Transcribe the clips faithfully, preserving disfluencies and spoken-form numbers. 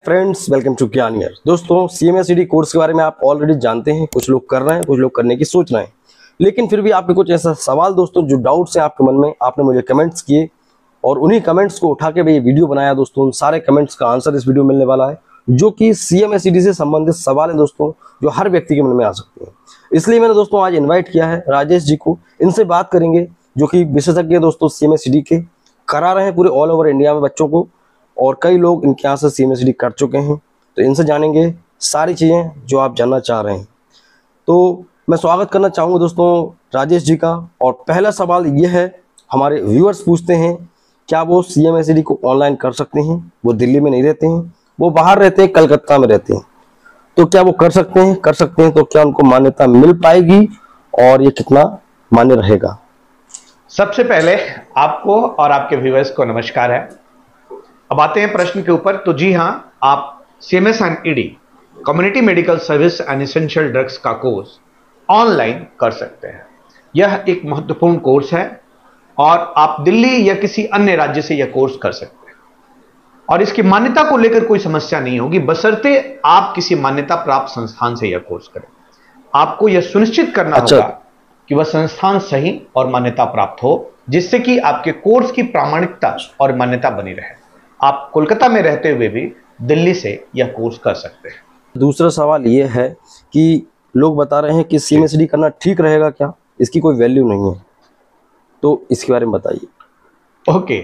Friends, welcome to ज्ञानियर। दोस्तों, सीएमएसईडी course के बारे में आप ऑलरेडी जानते हैं, कुछ लोग कर रहे हैं, कुछ लोग करने की सोच रहे हैं, लेकिन फिर भी आपके कुछ ऐसा सवाल दोस्तों जो डाउट्स हैं आपके मन में, आपने मुझे कमेंट्स किए और उन्हीं कमेंट्स को उठा के मैं ये वीडियो बनाया। दोस्तों, उन सारे कमेंट्स का आंसर इस वीडियो में मिलने वाला है, जो कि सीएमएसईडी से संबंधित सवाल है दोस्तों, जो हर व्यक्ति के मन में आ सकते हैं। इसलिए मैंने दोस्तों आज इन्वाइट किया है राजेश जी को। इनसे बात करेंगे, जो कि विशेषज्ञ है दोस्तों सीएमएसईडी के, करा रहे हैं पूरे ऑल ओवर इंडिया में बच्चों को, और कई लोग इनके यहाँ से सीएमएसईडी कर चुके हैं। तो इनसे जानेंगे सारी चीज़ें जो आप जानना चाह रहे हैं। तो मैं स्वागत करना चाहूँगा दोस्तों राजेश जी का। और पहला सवाल ये है, हमारे व्यूअर्स पूछते हैं, क्या वो सीएमएसईडी को ऑनलाइन कर सकते हैं? वो दिल्ली में नहीं रहते हैं, वो बाहर रहते हैं, कलकत्ता में रहते हैं। तो क्या वो कर सकते हैं? कर सकते हैं तो क्या उनको मान्यता मिल पाएगी और ये कितना मान्य रहेगा? सबसे पहले आपको और आपके व्यूअर्स को नमस्कार है। अब आते हैं प्रश्न के ऊपर। तो जी हाँ, आप CMSED community medical service and essential drugs का कोर्स ऑनलाइन कर सकते हैं। यह एक महत्वपूर्ण कोर्स है और आप दिल्ली या किसी अन्य राज्य से यह कोर्स कर सकते हैं और इसकी मान्यता को लेकर कोई समस्या नहीं होगी, बशर्ते आप किसी मान्यता प्राप्त संस्थान से यह कोर्स करें। आपको यह सुनिश्चित करना अच्छा। होगा कि वह संस्थान सही और मान्यता प्राप्त हो, जिससे कि आपके कोर्स की प्रामाणिकता और मान्यता बनी रहे। आप कोलकाता में रहते हुए भी दिल्ली से यह कोर्स कर सकते हैं। दूसरा सवाल यह है कि लोग बता रहे हैं कि सीएमएसईडी करना ठीक रहेगा क्या? इसकी कोई वैल्यू नहीं है, तो इसके बारे में बताइए। ओके,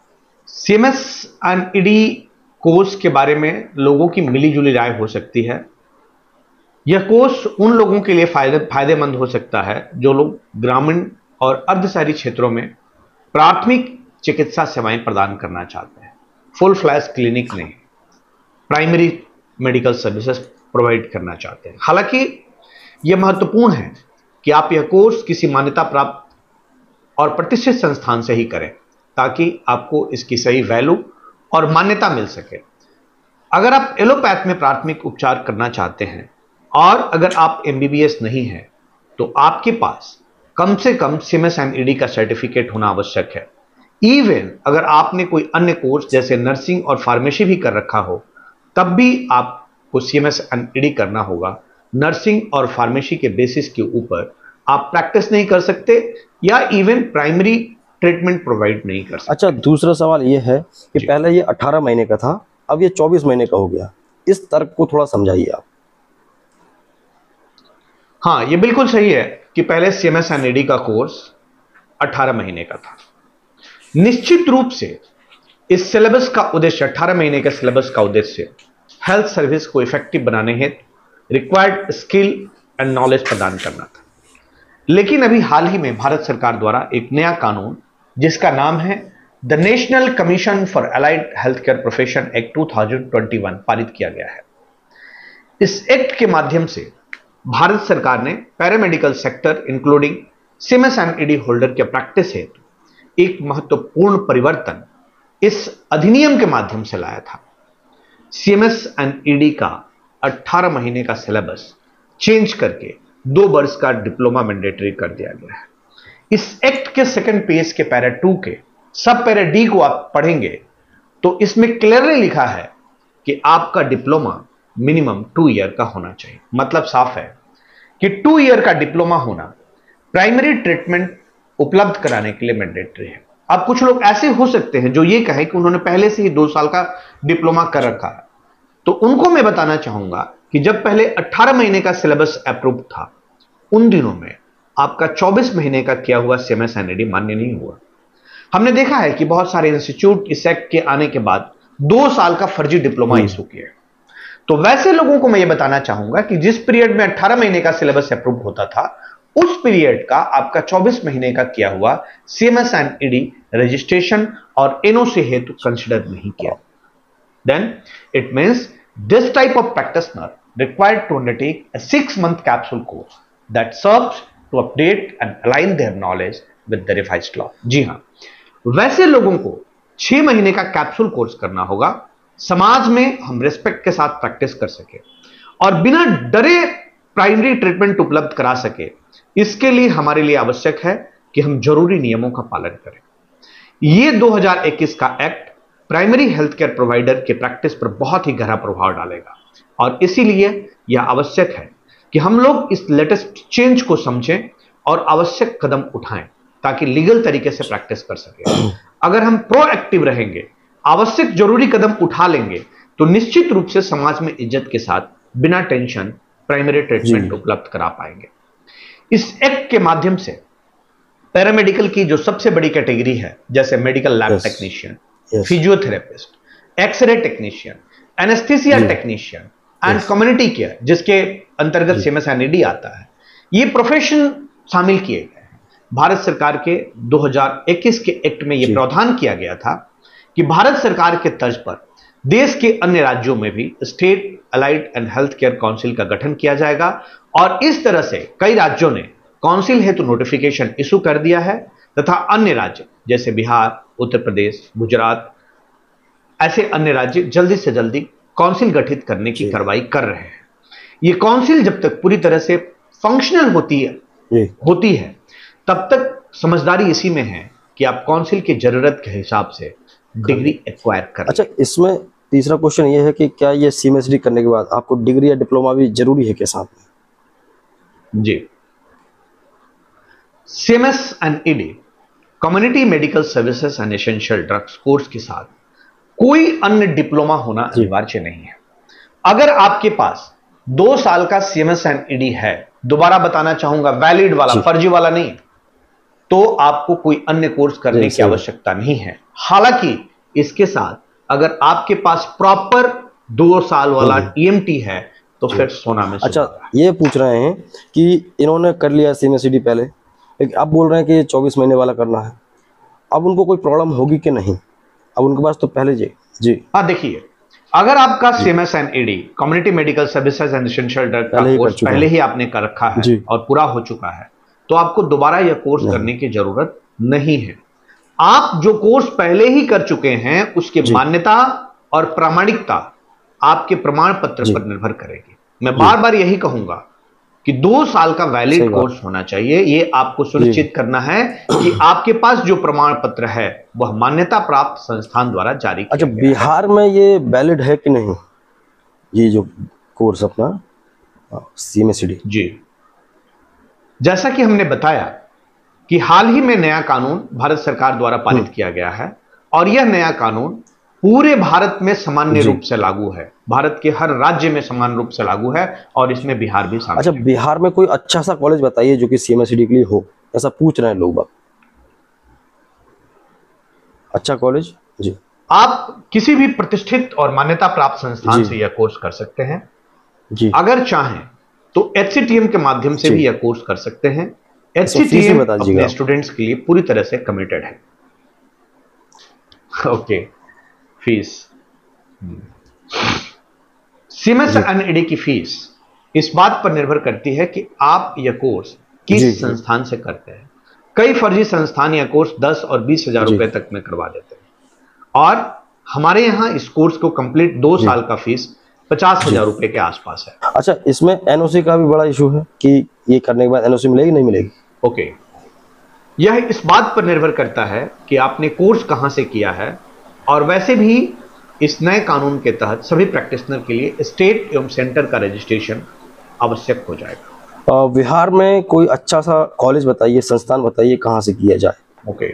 सीएमएसईडी कोर्स के बारे में लोगों की मिलीजुली राय हो सकती है। यह कोर्स उन लोगों के लिए फायदे फायदेमंद हो सकता है जो लोग ग्रामीण और अर्ध शहरी क्षेत्रों में प्राथमिक चिकित्सा सेवाएं प्रदान करना चाहते हैं। फुल फ्लैश क्लिनिक नहीं, प्राइमरी मेडिकल सर्विसेज प्रोवाइड करना चाहते हैं। हालांकि यह महत्वपूर्ण है कि आप यह कोर्स किसी मान्यता प्राप्त और प्रतिष्ठित संस्थान से ही करें, ताकि आपको इसकी सही वैल्यू और मान्यता मिल सके। अगर आप एलोपैथ में प्राथमिक उपचार करना चाहते हैं और अगर आप एमबीबीएस नहीं है, तो आपके पास कम से कम सीएमएसईडी का सर्टिफिकेट होना आवश्यक है। इवन अगर आपने कोई अन्य कोर्स जैसे नर्सिंग और फार्मेसी भी कर रखा हो, तब भी आपको सीएमएसईडी करना होगा। नर्सिंग और फार्मेसी के बेसिस के ऊपर आप प्रैक्टिस नहीं कर सकते या इवन प्राइमरी ट्रीटमेंट प्रोवाइड नहीं कर सकते। अच्छा, दूसरा सवाल यह है कि पहले ये अठारह महीने का था, अब ये चौबीस महीने का हो गया। इस तर्क को थोड़ा समझाइए आप। हाँ, ये बिल्कुल सही है कि पहले सीएमएसईडी का कोर्स अठारह महीने का था। निश्चित रूप से इस सिलेबस का उद्देश्य, अठारह महीने के सिलेबस का उद्देश्य हेल्थ सर्विस को इफेक्टिव बनाने हेतु रिक्वायर्ड स्किल एंड नॉलेज प्रदान करना था। लेकिन अभी हाल ही में भारत सरकार द्वारा एक नया कानून, जिसका नाम है the national commission for allied health care profession act दो हज़ार इक्कीस, पारित किया गया है। इस एक्ट के माध्यम से भारत सरकार ने paramedical sector including CMSED holder के प्रैक्टिस हेतु एक महत्वपूर्ण परिवर्तन इस अधिनियम के माध्यम से लाया था। सीएमएसईडी का अठारह महीने का सिलेबस चेंज करके दो वर्ष का डिप्लोमा मैंडेटरी कर दिया गया है। इस एक्ट के सेकंड पेज के पैरा टू के सब पैरा डी को आप पढ़ेंगे तो इसमें क्लियरली लिखा है कि आपका डिप्लोमा मिनिमम टू ईयर का होना चाहिए। मतलब साफ है कि टू ईयर का डिप्लोमा होना प्राइमरी ट्रीटमेंट उपलब्ध कराने के लिए मैंडेटरी है। अब कुछ लोग ऐसे हो सकते हैं जो ये कहें कि उन्होंने पहले से ही दो साल का डिप्लोमा कर रखा है, तो उनको मैं बताना चाहूंगा कि जब पहले अठारह महीने का सिलेबस अप्रूव था, उन दिनों में आपका चौबीस महीने का किया हुआ सीएमएसईडी मान्य नहीं हुआ। हमने देखा है कि बहुत सारे इंस्टीट्यूट इस एक्ट के आने के बाद दो साल का फर्जी डिप्लोमा इशू किए। तो वैसे लोगों को मैं ये बताना चाहूंगा कि जिस पीरियड में अठारह महीने का सिलेबस अप्रूव होता था, उस पीरियड का आपका चौबीस महीने का किया हुआ सीएमएसईडी रजिस्ट्रेशन और एनओसी हेतु कंसिडर नहीं किया। Then it means this type of practitioner required to undertake a six month capsule course that serves to update and align their knowledge with the revised law. जी हां, वैसे लोगों को छह महीने का कैप्सूल कोर्स करना होगा, समाज में हम रिस्पेक्ट के साथ प्रैक्टिस कर सके और बिना डरे प्राइमरी ट्रीटमेंट उपलब्ध करा सके। इसके लिए हमारे लिए आवश्यक है कि हम जरूरी नियमों का पालन करें। यह दो हज़ार इक्कीस का act primary health care provider के प्रैक्टिस पर बहुत ही गहरा प्रभाव डालेगा। और इसीलिए यह आवश्यक है कि हम लोग इस लेटेस्ट चेंज को समझें और आवश्यक कदम उठाएं ताकि लीगल तरीके से प्रैक्टिस कर सकें। अगर हम प्रोएक्टिव रहेंगे, आवश्यक जरूरी कदम उठा लेंगे, तो निश्चित रूप से समाज में इज्जत के साथ बिना टेंशन प्राइमरी ट्रीटमेंट उपलब्ध करा पाएंगे। इस एक्ट के माध्यम से पैरामेडिकल की जो सबसे बड़ी कैटेगरी है, जैसे medical lab technician, physiotherapist, X-ray technician, anaesthesia technician and community care, जिसके अंतर्गत सीएमएस-एनईडी आता है, ये प्रोफेशन शामिल किए गए हैं। भारत सरकार के दो हज़ार इक्कीस के एक्ट में यह प्रावधान किया गया था कि भारत सरकार के तर्ज पर देश के अन्य राज्यों में भी state allied and health care council का गठन किया जाएगा। और इस तरह से कई राज्यों ने काउंसिल हेतु नोटिफिकेशन इशू कर दिया है तथा अन्य राज्य जैसे बिहार, उत्तर प्रदेश, गुजरात, ऐसे अन्य राज्य जल्दी से जल्दी काउंसिल गठित करने की कार्रवाई कर रहे हैं। ये काउंसिल जब तक पूरी तरह से फंक्शनल होती है होती है तब तक समझदारी इसी में है कि आप काउंसिल की जरूरत के हिसाब से डिग्री एक्वायर करें। अच्छा, इसमें तीसरा क्वेश्चन ये है कि क्या ये सीएमएसडी करने के बाद आपको डिग्री या डिप्लोमा भी जरूरी है क्या साथ में? जी, CMS and ED community medical services and essential drugs course के साथ कोई अन्य डिप्लोमा होना अनिवार्य नहीं है। अगर आपके पास दो साल का सीएमएस-एनईडी है, दोबारा बताना चाहूंगा, वैलिड वाला, फर्जी वाला नहीं, तो आपको कोई अन्य कोर्स करने की आवश्यकता नहीं है। हालांकि इसके साथ अगर आपके पास प्रॉपर दो साल वाला ईएमटी है तो फिर सोना में। अच्छा, ये पूछ रहे हैं कि इन्होंने कर लिया सीएमएसडी पहले, लेकिन अब बोल रहे हैं कि ये चौबीस महीने वाला करना है, अब उनको कोई प्रॉब्लम होगी कि नहीं? अब उनके पास तो पहले जी जी हाँ, देखिए, अगर आपका CMS and ED community medical services and essential drug का कोर्स पहले ही आपने कर रखा है और पूरा हो चुका है, तो आपको दोबारा यह कोर्स करने की जरूरत नहीं है। आप जो कोर्स पहले ही कर चुके हैं उसकी मान्यता और प्रामाणिकता आपके प्रमाण पत्र पर निर्भर करेगी। मैं बार बार यही कहूंगा कि दो साल का वैलिड कोर्स होना चाहिए। ये आपको सुनिश्चित करना है कि आपके पास जो प्रमाण पत्र है वह मान्यता प्राप्त संस्थान द्वारा जारी किया अच्छा, गया बिहार में ये वैलिड है कि नहीं, ये जो कोर्स अपना सीएमएसडी? जी, जैसा कि हमने बताया कि हाल ही में नया कानून भारत सरकार द्वारा पारित किया गया है और यह नया कानून पूरे भारत में सामान्य रूप से लागू है। भारत के हर राज्य में समान रूप से लागू है और इसमें बिहार भी शामिल अच्छा, है। बिहार में कोई अच्छा सा कॉलेज बताइए जो कि सीएमएसडी के लिए हो, ऐसा पूछ रहे हैं लोग बाग। अच्छा कॉलेज जी, आप किसी भी प्रतिष्ठित और मान्यता प्राप्त संस्थान से यह कोर्स कर सकते हैं जी। अगर चाहें तो एचसीटीएम के माध्यम से भी यह कोर्स कर सकते हैं। एचसीटीएम अपने स्टूडेंट्स के लिए पूरी तरह से कमिटेड है। ओके, फीस, सीएमएस-एनईडी की फीस इस बात पर निर्भर करती है कि आप यह कोर्स किस संस्थान से करते हैं। कई फर्जी संस्थान यह कोर्स दस और बीस हजार रुपए तक में करवा देते हैं और हमारे यहाँ इस कोर्स को कंप्लीट दो साल का फीस पचास हजार रुपए के आसपास है। अच्छा, इसमें एनओसी का भी बड़ा इशू है कि ये करने के बाद एनओसी मिलेगी नहीं मिलेगी? ओके, यह इस बात पर निर्भर करता है कि आपने कोर्स कहां से किया है और वैसे भी इस नए कानून के तहत सभी प्रैक्टिशनर के लिए स्टेट एवं सेंटर का रजिस्ट्रेशन आवश्यक हो जाएगा। बिहार में कोई अच्छा सा कॉलेज बताइए, संस्थान बताइए कहां से किया जाए। ओके,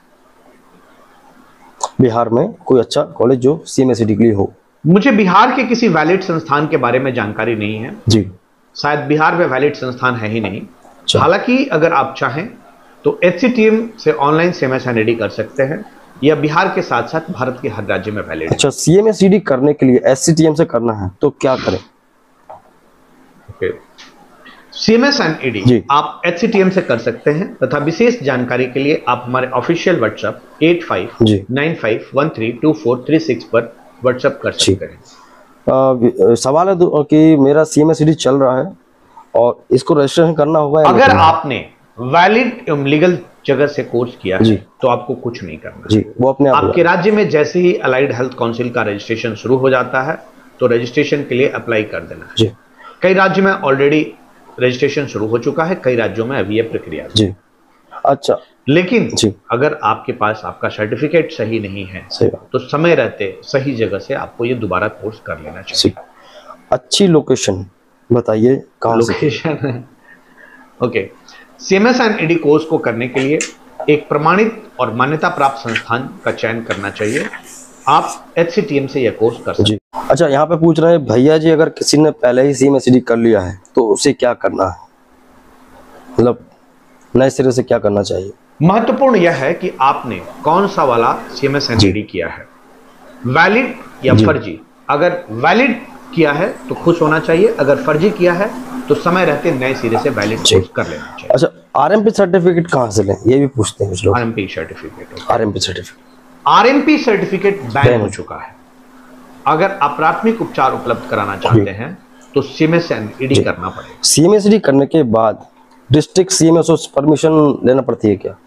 बिहार में कोई अच्छा कॉलेज जो सीएमएसडी के लिए हो। मुझे बिहार के किसी वैलिड संस्थान के बारे में जानकारी नहीं है जी, शायद बिहार में वैलिड संस्थान है ही नहीं। हालांकि अगर आप चाहें तो एचसीटीएम से ऑनलाइन सीएमएस-एनईडी कर सकते हैं, यह बिहार के साथ साथ भारत के हर राज्य में वैलिड है। अच्छा, सीएमएसईडी करने के लिए एचसीटीएम से करना है तो क्या करें? ओके, सीएमएस-एनईडी आप एचसीटीएम से कर सकते हैं तथा विशेष जानकारी के लिए आप हमारे official WhatsApp eight five nine five one three two four three six पर व्हाट्सएप कर सकते हैं। सवाल है कि मेरा सीएमएसईडी चल रहा है और इसको रजिस्ट्रेशन करना होगा। अगर आपने वैलिड एवं लीगल जगह से कोर्स किया है तो आपको कुछ नहीं करना जी, वो अपने आप आपके राज्य में जैसे ही अलाइड हेल्थ काउंसिल का रजिस्ट्रेशन शुरू हो जाता है तो रजिस्ट्रेशन के लिए अप्लाई कर देना है जी। कई राज्यों में ऑलरेडी रजिस्ट्रेशन शुरू हो चुका है, कई राज्यों में अभी यह प्रक्रिया जी। अच्छा, लेकिन जी। अगर आपके पास आपका सर्टिफिकेट सही नहीं है सही बात। तो समय रहते सही जगह से आपको ये दोबारा कोर्स कर लेना चाहिए। अच्छी लोकेशन बताइए कहाँ से? Location okay, CMS and ED course को करने के लिए एक प्रमाणित और मान्यता प्राप्त संस्थान का चयन करना चाहिए। आप एचसीटीएम से यह कोर्स कर सकते हैं। अच्छा, यहाँ पे पूछ रहे हैं भैया जी, अगर किसी ने पहले ही सीएमएसईडी कर लिया है तो उसे क्या करना है, मतलब नए सिरे से क्या करना चाहिए? महत्वपूर्ण यह है कि आपने कौन सा वाला सीएमएस एंड ईडी किया है, वैलिड या फर्जी। अगर वैलिड किया है तो खुश होना चाहिए, अगर फर्जी किया है तो समय रहते नए सिरे से वैलिड कोर्स कर लेना चाहिए। अच्छा, आरएमपी सर्टिफिकेट कहाँ से लें, ये भी पूछते हैं कुछ लोग। RMP certificate RMP certificate RMP certificate ban हो चुका है। अगर आप प्राथमिक उपचार उपलब्ध कराना चाहते हैं तो सीएमएस एंड ईडी करना पड़ेगा। सीएमएसईडी करने के बाद डिस्ट्रिक्ट सीएमएसओ से परमिशन लेना पड़ती है क्या?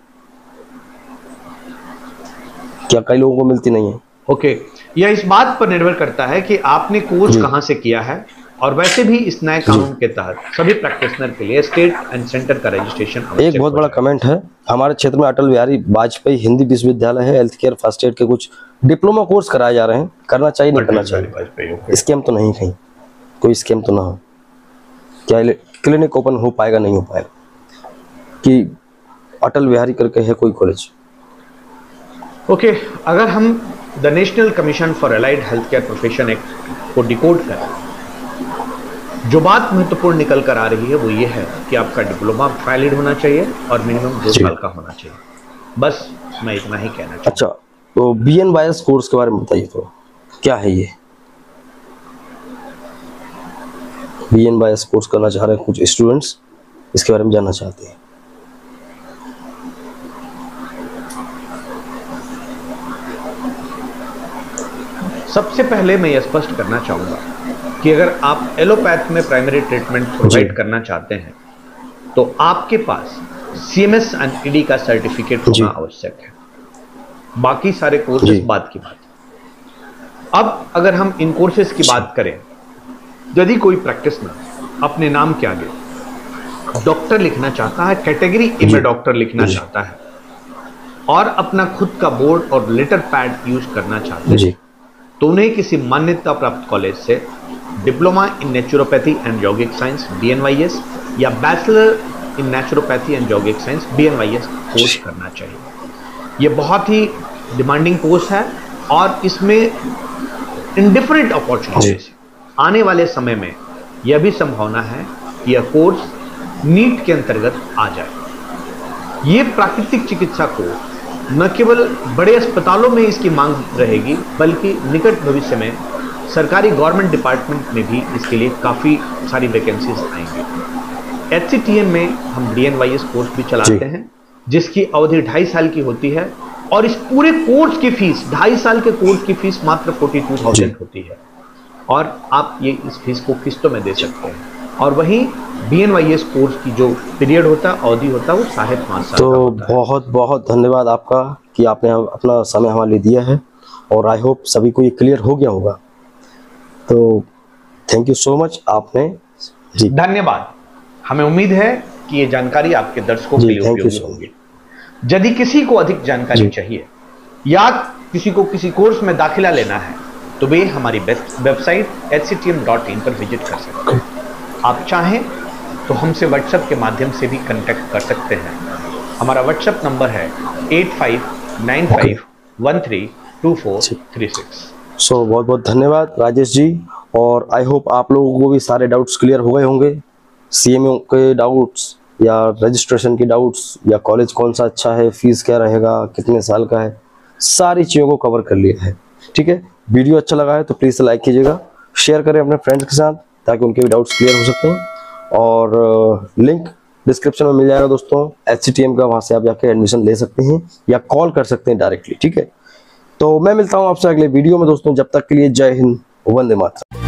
क्या कई लोगों को मिलती नहीं है? ओके, यह इस बात पर निर्भर करता है कि आपने कोर्स कहां से किया है, और वैसे भी इस नए कानून के तहत सभी प्रैक्टिशनर के लिए स्टेट एंड सेंटर का रजिस्ट्रेशन एक बहुत बड़ा कमेंट है, हमारे क्षेत्र में अटल बिहारी वाजपेयी हिंदी विश्वविद्यालय है, हेल्थ केयर फर्स्ट एड के कुछ डिप्लोमा कोर्स कराए जा रहे हैं, करना चाहिए नहीं करना चाहिए? स्कैम तो नहीं, कहीं कोई स्कैम तो ना हो? क्या क्लिनिक ओपन हो पाएगा, नहीं हो पाएगा? कि अटल बिहारी करके है कोई कॉलेज? ओके okay, अगर हम the national commission for allied health care profession act को डिकोड करें, जो बात महत्वपूर्ण निकल कर आ रही है वो ये है कि आपका डिप्लोमा वैलिड होना चाहिए और मिनिमम दो साल का होना चाहिए। बस मैं इतना ही कहना चाहूँगा। अच्छा, तो बीएनवाईएस कोर्स के बारे में बताइए, तो क्या है ये? बीएनवाईएस कोर्स करना चाह रहे हैं कुछ स्टूडेंट्स, इसके बारे में जानना चाहते हैं। सबसे पहले मैं यह स्पष्ट करना चाहूंगा कि अगर आप एलोपैथ में प्राइमरी ट्रीटमेंट प्रोवाइड करना चाहते हैं तो आपके पास सीएमएस एंड ईडी का सर्टिफिकेट होना आवश्यक है। बाकी सारे कोर्सेज बात की बात है। अब अगर हम इन कोर्सेज की बात करें, यदि कोई प्रैक्टिशनर अपने नाम के आगे डॉक्टर लिखना चाहता है, कैटेगरी ए में डॉक्टर लिखना चाहता है और अपना खुद का बोर्ड और लेटर पैड यूज करना चाहते हैं, तो उन्हें किसी मान्यता प्राप्त कॉलेज से डिप्लोमा इन नेचुरोपैथी एंड यौगिक साइंस बीएनवाईएस या बैचलर इन नेचुरोपैथी एंड यौगिक साइंस बीएनवाईएस कोर्स करना चाहिए। यह बहुत ही डिमांडिंग कोर्स है और इसमें इन डिफरेंट अपॉर्चुनिटीज आने वाले समय में यह भी संभावना है कि यह कोर्स नीट के अंतर्गत आ जाए। ये प्राकृतिक चिकित्सा कोर्स न केवल बड़े अस्पतालों में इसकी मांग रहेगी, बल्कि निकट भविष्य में सरकारी गवर्नमेंट डिपार्टमेंट में भी इसके लिए काफ़ी सारी वैकेंसीज आएंगी। एचसीटीएम में हम बीएनवाईएस कोर्स भी चलाते हैं, जिसकी अवधि ढाई साल की होती है और इस पूरे कोर्स की फीस, ढाई साल के कोर्स की फीस मात्र फोर्टी टू थाउजेंड होती है और आप ये इस फीस को किस्तों में दे सकते हैं। और वहीं बीएनवाईएस कोर्स की जो पीरियड होता है, अवधि होता है, वो साढ़े पाँच साल तो का होता है। बहुत बहुत धन्यवाद आपका कि आपने अपना समय हमारे लिए दिया है और आई होप सभी को ये क्लियर हो गया होगा। तो थैंक यू सो मच आपने जी। धन्यवाद। हमें उम्मीद है कि ये जानकारी आपके दर्शकों के लिए उपयोगी होगी। यदि किसी को अधिक जानकारी चाहिए या किसी को किसी कोर्स में दाखिला लेना है तो वे हमारी website H C T M dot in पर विजिट कर सकते हैं। आप चाहें तो हमसे व्हाट्सएप के माध्यम से भी कांटेक्ट कर सकते हैं। हमारा व्हाट्सएप नंबर है eight five nine five one three two four three six. So बहुत बहुत धन्यवाद राजेश जी, और आई होप आप लोगों को भी सारे डाउट्स क्लियर हो गए होंगे। सीएमओ के डाउट्स या रजिस्ट्रेशन के डाउट्स या कॉलेज कौन सा अच्छा है, फीस क्या रहेगा, कितने साल का है, सारी चीज़ों को कवर कर लिया है। ठीक है, वीडियो अच्छा लगा है तो प्लीज़ लाइक कीजिएगा, शेयर करें अपने फ्रेंड्स के साथ ताकि उनके भी डाउट्स क्लियर हो सकते हैं। और लिंक डिस्क्रिप्शन में मिल जाएगा दोस्तों एचसीटीएम का, वहाँ से आप जाके एडमिशन ले सकते हैं या कॉल कर सकते हैं डायरेक्टली। ठीक है, तो मैं मिलता हूँ आपसे अगले वीडियो में दोस्तों। जब तक के लिए जय हिंद, वंदे मातरम।